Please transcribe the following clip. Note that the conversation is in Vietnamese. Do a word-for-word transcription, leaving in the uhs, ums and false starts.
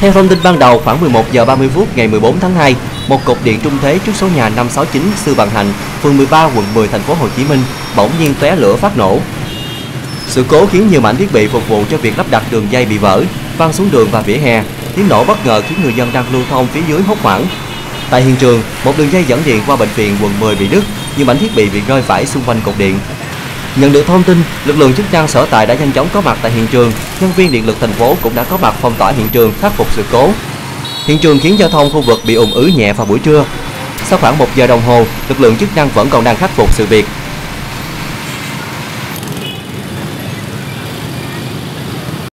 Theo thông tin ban đầu, khoảng mười một giờ ba mươi phút ngày mười bốn tháng hai, một cột điện trung thế trước số nhà năm sáu chín Sư Vạn Hạnh, phường mười ba, quận mười, thành phố Hồ Chí Minh bỗng nhiên tóe lửa phát nổ. Sự cố khiến nhiều mảnh thiết bị phục vụ cho việc lắp đặt đường dây bị vỡ, văng xuống đường và vỉa hè. Tiếng nổ bất ngờ khiến người dân đang lưu thông phía dưới hốt hoảng. Tại hiện trường, một đường dây dẫn điện qua bệnh viện quận mười bị đứt, nhiều mảnh thiết bị bị rơi vãi xung quanh cột điện. Nhận được thông tin, lực lượng chức năng sở tại đã nhanh chóng có mặt tại hiện trường. Nhân viên điện lực thành phố cũng đã có mặt phong tỏa hiện trường, khắc phục sự cố. Hiện trường khiến giao thông khu vực bị ùn ứ nhẹ vào buổi trưa. Sau khoảng một giờ đồng hồ, lực lượng chức năng vẫn còn đang khắc phục sự việc.